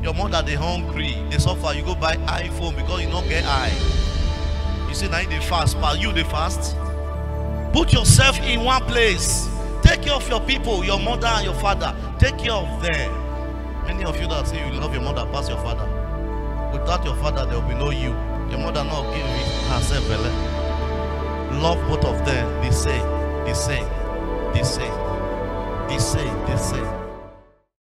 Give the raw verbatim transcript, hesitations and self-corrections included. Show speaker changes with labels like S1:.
S1: Your mother they hungry, they suffer. You go buy iPhone because you don't get eye. You see now they fast, but you they fast. Put yourself in one place. Take care of your people, your mother and your father. Take care of them. Many of you that say you love your mother past your father. Without your father, there will be no you. Your mother not give herself a love both of them. They say, they say, they say, they say, they say.